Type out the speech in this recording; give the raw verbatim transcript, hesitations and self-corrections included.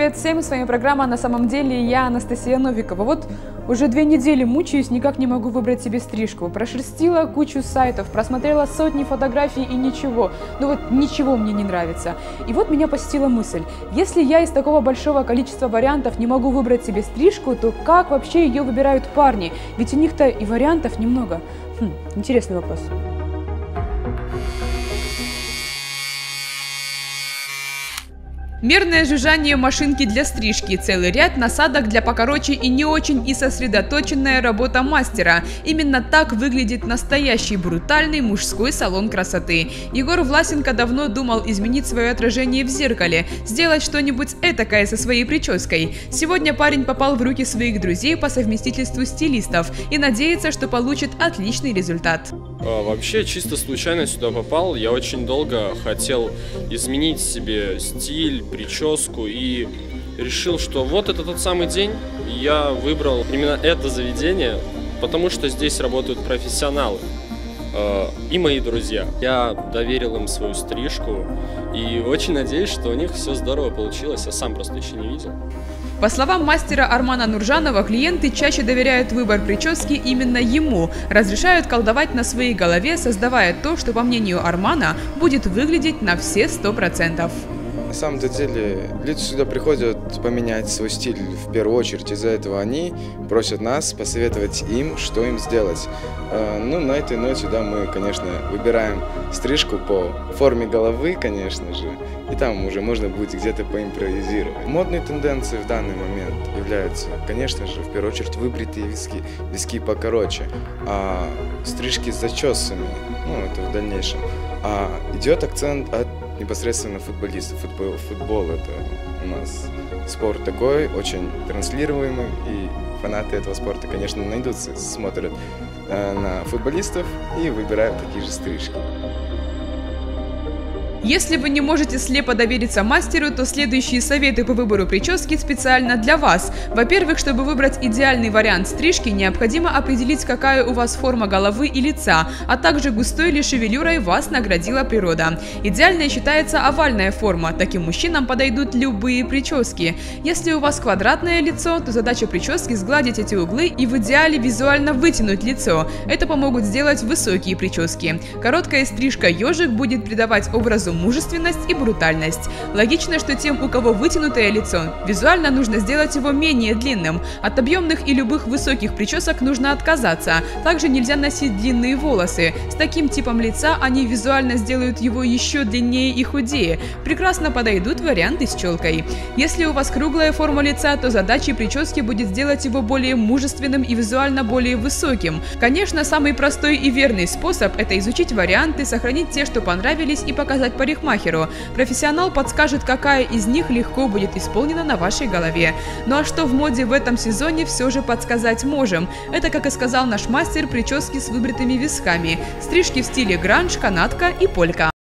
привет всем! С вами программа «На самом деле» я, Анастасия Новикова. Вот уже две недели мучаюсь, никак не могу выбрать себе стрижку. Прошерстила кучу сайтов, просмотрела сотни фотографий и ничего. Ну вот ничего мне не нравится. И вот меня посетила мысль. Если я из такого большого количества вариантов не могу выбрать себе стрижку, то как вообще ее выбирают парни? Ведь у них-то и вариантов немного. Хм, интересный вопрос. Мерное жужжание машинки для стрижки, целый ряд насадок для покороче и не очень и сосредоточенная работа мастера. Именно так выглядит настоящий брутальный мужской салон красоты. Егор Власенко давно думал изменить свое отражение в зеркале, сделать что-нибудь этакое со своей прической. Сегодня парень попал в руки своих друзей по совместительству стилистов и надеется, что получит отличный результат. А, вообще, чисто случайно сюда попал. Я очень долго хотел изменить себе стиль, прическу и решил, что вот это тот самый день. Я выбрал именно это заведение, потому что здесь работают профессионалы э, и мои друзья. Я доверил им свою стрижку и очень надеюсь, что у них все здорово получилось, я сам просто еще не видел. По словам мастера Армана Нуржанова, клиенты чаще доверяют выбор прически именно ему, разрешают колдовать на своей голове, создавая то, что, по мнению Армана, будет выглядеть на все сто процентов. На самом-то деле, люди сюда приходят поменять свой стиль в первую очередь. Из-за этого они просят нас посоветовать им, что им сделать. Ну, на этой ноте, да, мы, конечно, выбираем стрижку по форме головы, конечно же, и там уже можно будет где-то поимпровизировать. Модной тенденцией в данный момент являются, конечно же, в первую очередь выбритые виски, виски покороче, а стрижки с зачесами, ну, это в дальнейшем. А идет акцент от непосредственно футболистов. Футбол, футбол это у нас спорт такой, очень транслируемый, и фанаты этого спорта, конечно, найдутся, смотрят э, на футболистов и выбирают такие же стрижки. Если вы не можете слепо довериться мастеру, то следующие советы по выбору прически специально для вас. Во-первых, чтобы выбрать идеальный вариант стрижки, необходимо определить, какая у вас форма головы и лица, а также густой ли шевелюрой вас наградила природа. Идеальной считается овальная форма, таким мужчинам подойдут любые прически. Если у вас квадратное лицо, то задача прически сгладить эти углы и в идеале визуально вытянуть лицо. Это помогут сделать высокие прически. Короткая стрижка ежик будет придавать образу мужественность и брутальность. Логично, что тем, у кого вытянутое лицо, визуально нужно сделать его менее длинным. От объемных и любых высоких причесок нужно отказаться. Также нельзя носить длинные волосы. С таким типом лица они визуально сделают его еще длиннее и худее. Прекрасно подойдут варианты с челкой. Если у вас круглая форма лица, то задачей прически будет сделать его более мужественным и визуально более высоким. Конечно, самый простой и верный способ – это изучить варианты, сохранить те, что понравились, и показать парикмахеру. Профессионал подскажет, какая из них легко будет исполнена на вашей голове. Ну а что в моде в этом сезоне, все же подсказать можем. Это, как и сказал наш мастер, прически с выбритыми висками, стрижки в стиле гранж, канатка и полька.